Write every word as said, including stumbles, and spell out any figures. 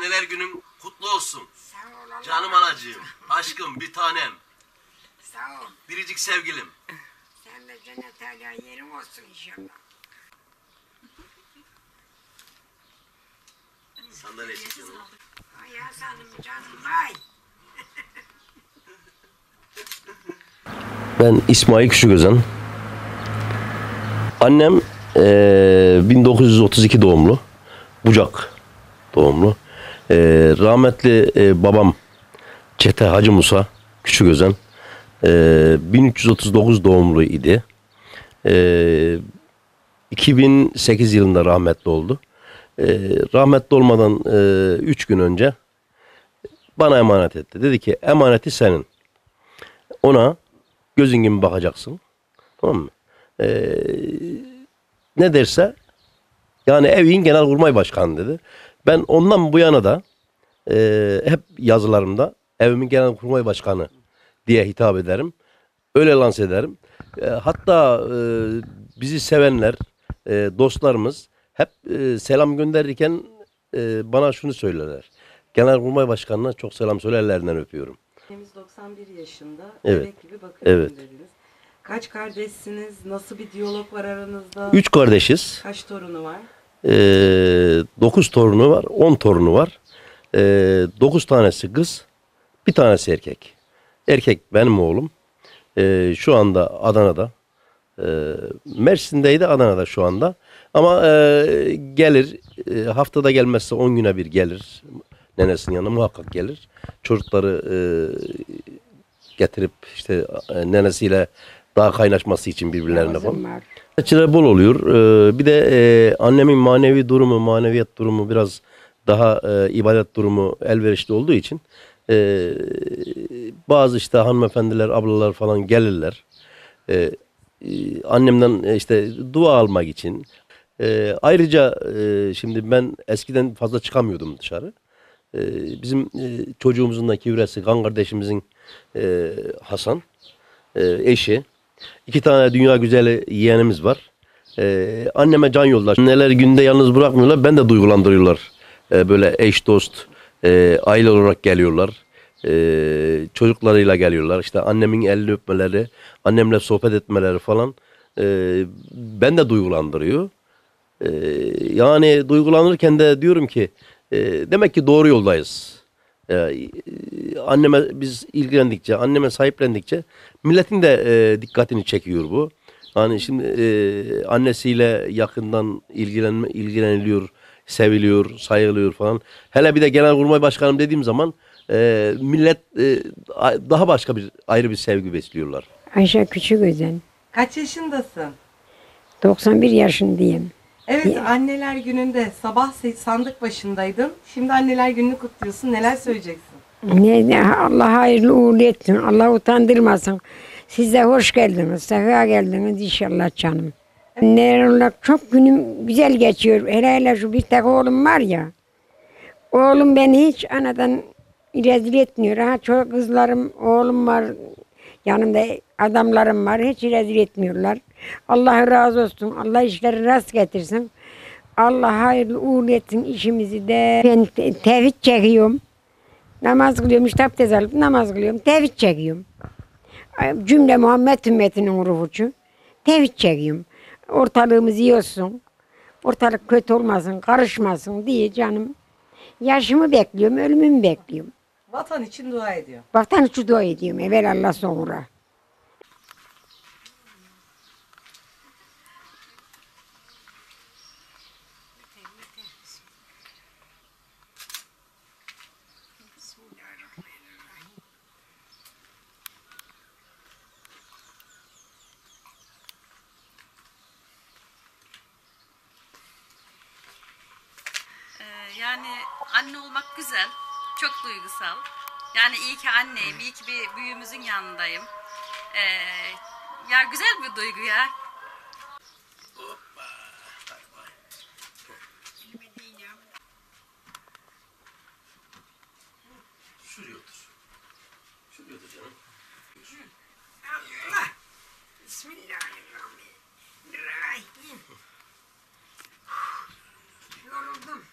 Anneler günün kutlu olsun. Sağ ol Allah. Canım anacığım, aşkım, bir tanem, Sağ ol. biricik sevgilim. Sen de cennet âlâ yerin olsun inşallah. Sandalye çekiyorum. Ay Hasan'ım canım ay. Ben İsmail Küçüközen. Annem eee, bin dokuz yüz otuz iki doğumlu. Bucak doğumlu. Eee, rahmetli eee, babam Çete Hacı Musa Küçüközen. Eee, bin üç yüz otuz dokuz doğumlu idi. Eee, iki bin sekiz yılında rahmetli oldu. Eee, rahmetli olmadan eee, üç gün önce bana emanet etti. Dedi ki emaneti senin. Ona gözün gibi bakacaksın. Tamam mı? Ee, ne derse yani evin genelkurmay başkanı dedi. Ben ondan bu yana da e, hep yazılarımda evimin genelkurmay başkanı diye hitap ederim. Öyle lanse ederim. E, hatta e, bizi sevenler, e, dostlarımız hep e, selam gönderirken e, bana şunu söylerler. Genelkurmay başkanına çok selam söylerlerinden öpüyorum. Annemiz doksan bir yaşında. Evet. Bebek gibi bakıyorum Evet. dediniz. Kaç kardeşsiniz? Nasıl bir diyalog var aranızda? Üç kardeşiz. Kaç torunu var? Ee, dokuz torunu var, on torunu var. Ee, dokuz tanesi kız, bir tanesi erkek. Erkek benim oğlum. Ee, şu anda Adana'da. Ee, Mersin'deydi, Adana'da şu anda. Ama e, gelir, e, haftada gelmezse on güne bir gelir. Nenesinin yanına muhakkak gelir. Çocukları e, getirip işte e, nenesiyle daha kaynaşması için birbirlerine falan. Kızım var. Çile bol oluyor. Ee, bir de e, annemin manevi durumu, maneviyat durumu biraz daha e, ibadet durumu elverişli olduğu için e, bazı işte hanımefendiler, ablalar falan gelirler. E, e, annemden e, işte dua almak için. E, ayrıca e, şimdi ben eskiden fazla çıkamıyordum dışarı. E, bizim e, çocuğumuzun da kivresi, kan kardeşimizin e, Hasan, e, eşi. İki tane dünya güzeli yeğenimiz var. Ee, anneme can yoldaş. Neler günde yalnız bırakmıyorlar. Ben de duygulandırıyorlar. Ee, böyle eş dost, e, aile olarak geliyorlar. Ee, çocuklarıyla geliyorlar. İşte annemin elini öpmeleri, annemle sohbet etmeleri falan. Ee, ben de duygulandırıyor. Ee, yani duygulanırken de diyorum ki e, demek ki doğru yoldayız. Ee, anneme biz ilgilendikçe, anneme sahiplendikçe milletin de e, dikkatini çekiyor bu. Hani şimdi e, annesiyle yakından ilgilenme, ilgileniliyor, seviliyor, sayılıyor falan. Hele bir de Genelkurmay Başkanım dediğim zaman e, millet e, daha başka bir ayrı bir sevgi besliyorlar. Ayşe Küçüközen. Kaç yaşındasın? doksan bir yaşındayım. Evet, Ya. anneler gününde sabah se- sandık başındaydın. Şimdi anneler gününü kutluyorsun. Neler söyleyeceksin? Ne, ne, Allah hayırlı uğurlu etsin. Allah utandırmasın. Siz de hoş geldiniz. Sefa geldiniz inşallah canım. Ne olarak çok günüm güzel geçiyor. Hele hele şu bir tek oğlum var ya. Oğlum beni hiç anadan rezil etmiyor. Ha, çok kızlarım, oğlum var. Yanımda adamlarım var. Hiç rezil etmiyorlar. Allah razı olsun. Allah işleri rast getirsin. Allah hayırlı uğurlu etsin işimizi de. Ben te- tevhid çekiyorum. Namaz kılıyorum. İşte abdest alıp namaz kılıyorum. Tevhid çekiyorum. Cümle Muhammed ümmetinin ruhu için tevhid çekiyorum. Ortalığımız iyi olsun. Ortalık kötü olmasın, karışmasın diye canım. Yaşımı bekliyorum, ölümümü bekliyorum. Vatan için dua ediyor. Vatan için dua ediyorum. Evvel Allah sonra. Yani anne olmak güzel, çok duygusal. Yani iyi ki anneyim, iyi ki bir büyüğümüzün yanındayım. Ee, ya güzel bir duygu ya. Şuraya otur. Şuraya otur canım. Allah. Bismillahirrahmanirrahim. Yoruldum.